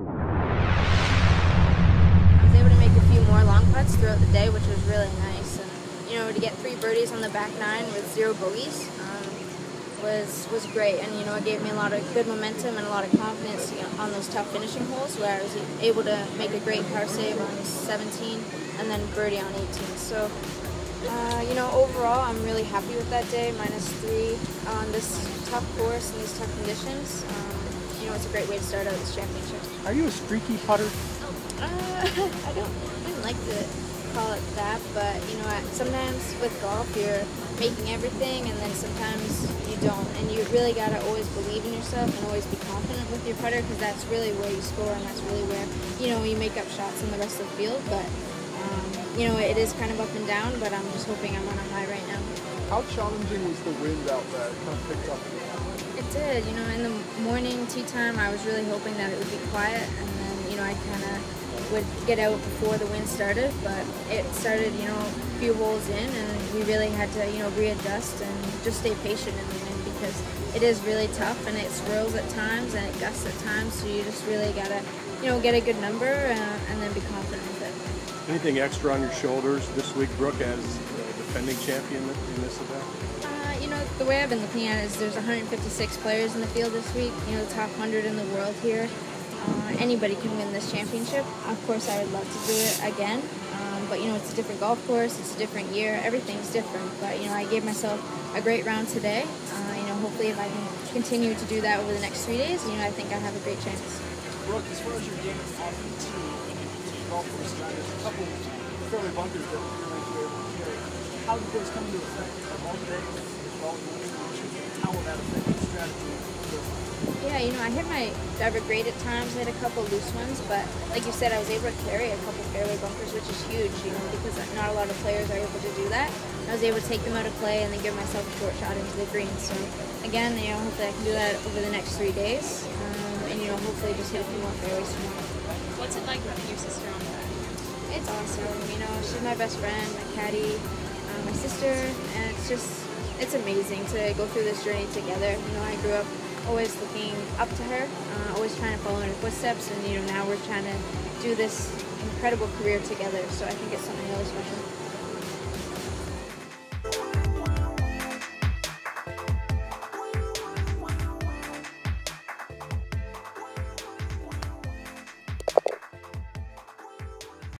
I was able to make a few more long putts throughout the day, which was really nice. And you know, to get 3 birdies on the back 9 with 0 bogeys was great. And you know, it gave me a lot of good momentum and a lot of confidence, you know, on those tough finishing holes where I was able to make a great par save on 17 and then birdie on 18. So you know, overall, I'm really happy with that day. -3 on this tough course and these tough conditions. You know, it's a great way to start out this championship. Are you a streaky putter? I didn't like to call it that, but you know, sometimes with golf you're making everything, and then sometimes you don't, and you really gotta always believe in yourself and always be confident with your putter, because that's really where you score, and that's really where, you know, you make up shots in the rest of the field. But you know, it is kind of up and down, but I'm just hoping I'm on a high right now. How challenging was the wind out there? It kind of picked up. It did. You know, in the morning tee time, I was really hoping that it would be quiet, and then, you know, I kind of would get out before the wind started, but it started, you know, a few holes in, and we really had to, you know, readjust and just stay patient in the wind, because it is really tough, and it swirls at times and it gusts at times, so you just really gotta, you know, get a good number and then be confident with it. Anything extra on your shoulders this week, Brooke, as defending champion in this event? You know, the way I've been looking at it is there's 156 players in the field this week, you know, the top 100 in the world here. Anybody can win this championship. Of course, I would love to do it again, but you know, it's a different golf course, it's a different year, everything's different. But you know, I gave myself a great round today. You know, hopefully if I can continue to do that over the next 3 days, you know, I think I have a great chance. Brooke, as far as your game off the tee, golf course, there's a couple fairly bunkers that you're able to carry. How did those come into effect all today? How will that affect your strategy? Yeah, you know, I hit my driver great at times. I hit a couple loose ones, but like you said, I was able to carry a couple fairway bunkers, which is huge, you know, because not a lot of players are able to do that. I was able to take them out of play and then give myself a short shot into the green. So again, you know, hopefully I can do that over the next 3 days, and you know, hopefully just hit a few more fairways tomorrow. What's it like having your sister on that? It's awesome. You know, she's my best friend, my caddy, my sister, and it's amazing to go through this journey together. You know, I grew up always looking up to her, always trying to follow in her footsteps, and you know, now we're trying to do this incredible career together. So I think it's something really special.